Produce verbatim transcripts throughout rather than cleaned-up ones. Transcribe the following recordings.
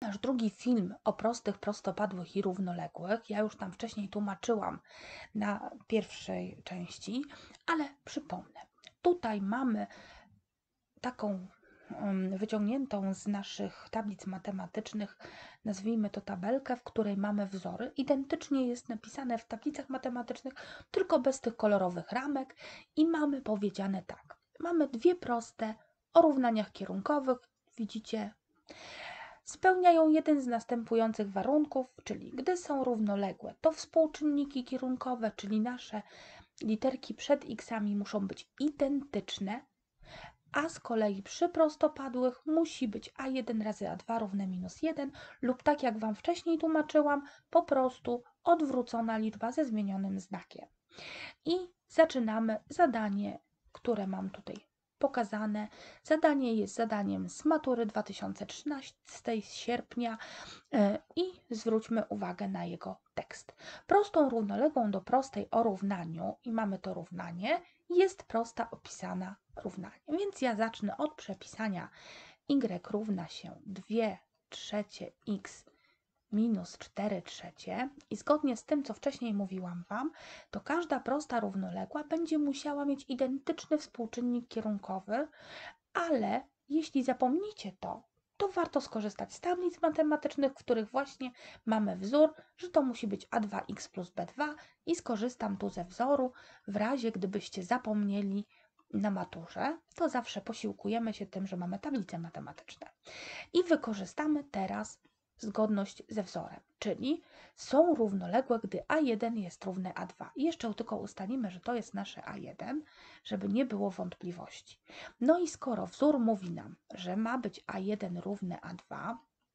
nasz drugi film o prostych, prostopadłych i równoległych. Ja już tam wcześniej tłumaczyłam na pierwszej części, ale przypomnę. Tutaj mamy taką um, wyciągniętą z naszych tablic matematycznych, nazwijmy to tabelkę, w której mamy wzory. Identycznie jest napisane w tablicach matematycznych, tylko bez tych kolorowych ramek i mamy powiedziane tak. Mamy dwie proste o równaniach kierunkowych, widzicie, spełniają jeden z następujących warunków, czyli gdy są równoległe, to współczynniki kierunkowe, czyli nasze literki przed x'ami muszą być identyczne, a z kolei przy prostopadłych musi być a jeden razy a dwa równe minus jeden lub tak jak Wam wcześniej tłumaczyłam, po prostu odwrócona liczba ze zmienionym znakiem. I zaczynamy zadanie, które mam tutaj pokazane. Zadanie jest zadaniem z matury dwa tysiące trzynastego z sierpnia i zwróćmy uwagę na jego tekst. Prostą równoległą do prostej o równaniu, i mamy to równanie, jest prosta opisana równanie. Więc ja zacznę od przepisania y równa się dwie trzecie x minus cztery trzecie i zgodnie z tym, co wcześniej mówiłam Wam, to każda prosta równoległa będzie musiała mieć identyczny współczynnik kierunkowy, ale jeśli zapomnicie to, to warto skorzystać z tablic matematycznych, w których właśnie mamy wzór, że to musi być a dwa x plus b dwa i skorzystam tu ze wzoru. W razie gdybyście zapomnieli na maturze, to zawsze posiłkujemy się tym, że mamy tablice matematyczne. I wykorzystamy teraz zgodność ze wzorem, czyli są równoległe, gdy a jeden jest równe a dwa. I jeszcze tylko ustalimy, że to jest nasze a jeden, żeby nie było wątpliwości. No i skoro wzór mówi nam, że ma być a jeden równe a dwa,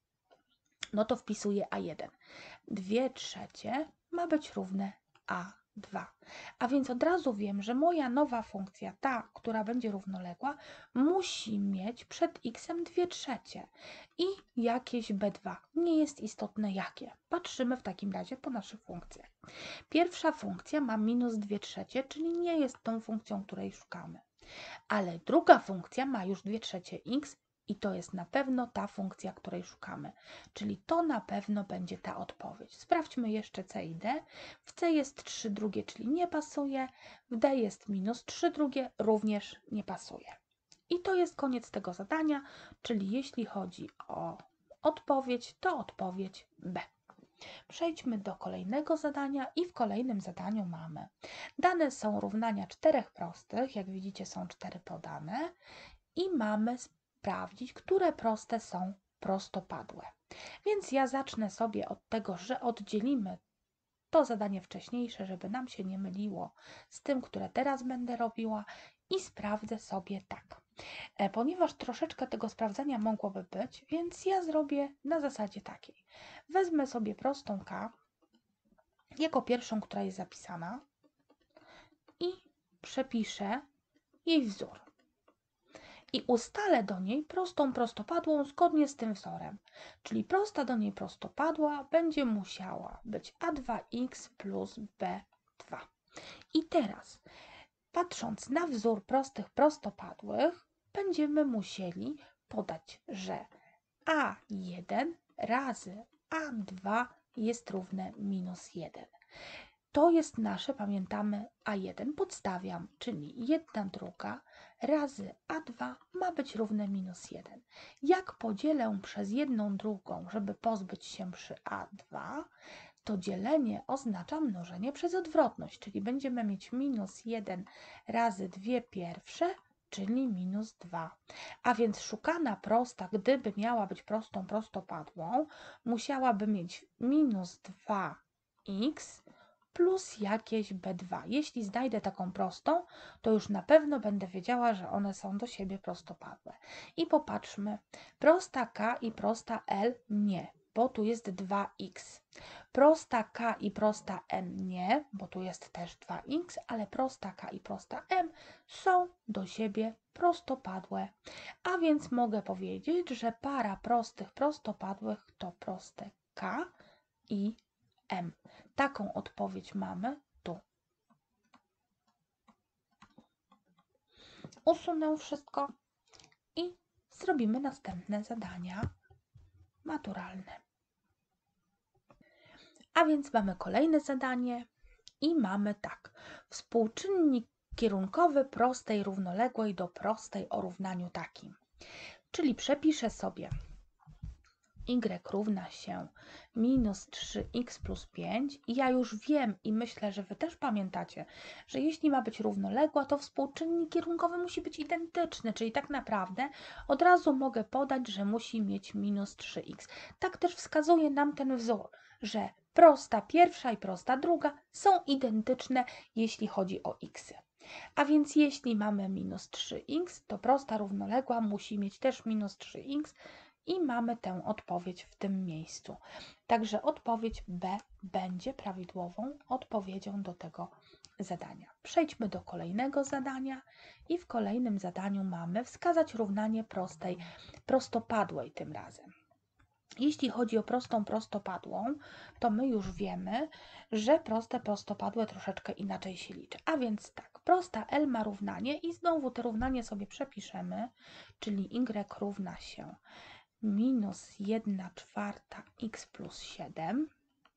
no to wpisuję a jeden. dwie trzecie ma być równe a dwa. A więc od razu wiem, że moja nowa funkcja, ta, która będzie równoległa, musi mieć przed x-em dwie trzecie i jakieś b dwa. Nie jest istotne jakie. Patrzymy w takim razie po naszych funkcjach. Pierwsza funkcja ma minus dwie trzecie, czyli nie jest tą funkcją, której szukamy. Ale druga funkcja ma już dwie trzecie x i to jest na pewno ta funkcja, której szukamy. Czyli to na pewno będzie ta odpowiedź. Sprawdźmy jeszcze c i d. W c jest trzy drugie, czyli nie pasuje. W d jest minus trzy drugie, również nie pasuje. I to jest koniec tego zadania, czyli jeśli chodzi o odpowiedź, to odpowiedź B. Przejdźmy do kolejnego zadania i w kolejnym zadaniu mamy dane są równania czterech prostych, jak widzicie są cztery podane i mamy sprawdzić, które proste są prostopadłe. Więc ja zacznę sobie od tego, że oddzielimy to zadanie wcześniejsze, żeby nam się nie myliło z tym, które teraz będę robiła i sprawdzę sobie tak. Ponieważ troszeczkę tego sprawdzenia mogłoby być, więc ja zrobię na zasadzie takiej. Wezmę sobie prostą k jako pierwszą, która jest zapisana i przepiszę jej wzór. I ustalę do niej prostą prostopadłą zgodnie z tym wzorem. Czyli prosta do niej prostopadła będzie musiała być a dwa x plus b dwa. I teraz, patrząc na wzór prostych prostopadłych, będziemy musieli podać, że a jeden razy a dwa jest równe minus jeden. To jest nasze, pamiętamy, a jeden. Podstawiam, czyli jedna druga razy a dwa ma być równe minus jeden. Jak podzielę przez jedną drugą, żeby pozbyć się przy a dwa, to dzielenie oznacza mnożenie przez odwrotność, czyli będziemy mieć minus jeden razy dwie pierwsze, czyli minus dwa. A więc szukana prosta, gdyby miała być prostą prostopadłą, musiałaby mieć minus dwa x plus jakieś b dwa. Jeśli znajdę taką prostą, to już na pewno będę wiedziała, że one są do siebie prostopadłe. I popatrzmy, prosta k i prosta l nie, bo tu jest dwa x. Prosta k i prosta m nie, bo tu jest też dwa x, ale prosta k i prosta m są do siebie prostopadłe. A więc mogę powiedzieć, że para prostych prostopadłych to proste k i m. Taką odpowiedź mamy tu. Usunę wszystko i zrobimy następne zadania. maturalne. A więc mamy kolejne zadanie i mamy tak. Współczynnik kierunkowy prostej równoległej do prostej o równaniu takim. Czyli przepiszę sobie y równa się minus trzy x plus pięć i ja już wiem i myślę, że Wy też pamiętacie, że jeśli ma być równoległa, to współczynnik kierunkowy musi być identyczny, czyli tak naprawdę od razu mogę podać, że musi mieć minus trzy x. Tak też wskazuje nam ten wzór, że prosta pierwsza i prosta druga są identyczne, jeśli chodzi o xy. A więc jeśli mamy minus trzy x, to prosta równoległa musi mieć też minus trzy x i mamy tę odpowiedź w tym miejscu. Także odpowiedź B będzie prawidłową odpowiedzią do tego zadania. Przejdźmy do kolejnego zadania i w kolejnym zadaniu mamy wskazać równanie prostej prostopadłej tym razem. Jeśli chodzi o prostą prostopadłą, to my już wiemy, że proste prostopadłe troszeczkę inaczej się liczy. A więc tak, prosta L ma równanie i znowu to równanie sobie przepiszemy, czyli y równa się minus jedna czwarta x plus siedem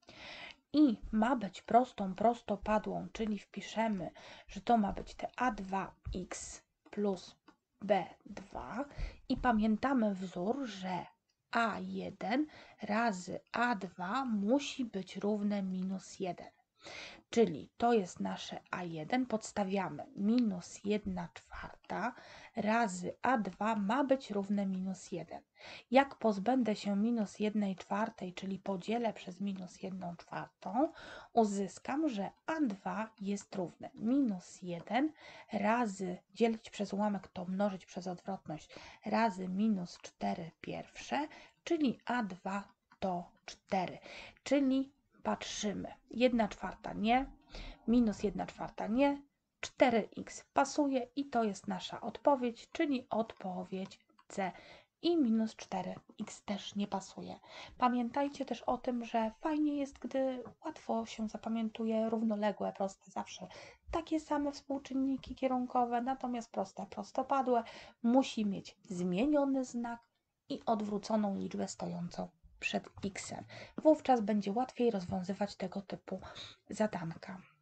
i ma być prostą prostopadłą, czyli wpiszemy, że to ma być te a dwa x plus b dwa i pamiętamy wzór, że a jeden razy a dwa musi być równe minus jeden. Czyli to jest nasze a jeden, podstawiamy minus jedna czwarta razy a dwa ma być równe minus jeden. Jak pozbędę się minus jednej czwartej, czyli podzielę przez minus jedną czwartą, uzyskam, że a dwa jest równe minus jeden razy dzielić przez ułamek to mnożyć przez odwrotność razy minus cztery pierwsze, czyli a dwa to cztery, czyli patrzymy, jedna czwarta nie, minus jedna czwarta nie, cztery x pasuje i to jest nasza odpowiedź, czyli odpowiedź C. I minus cztery x też nie pasuje. Pamiętajcie też o tym, że fajnie jest, gdy łatwo się zapamiętuje równoległe, proste, zawsze takie same współczynniki kierunkowe, natomiast proste, prostopadłe musi mieć zmieniony znak i odwróconą liczbę stojącą przed x-em. Wówczas będzie łatwiej rozwiązywać tego typu zadanka.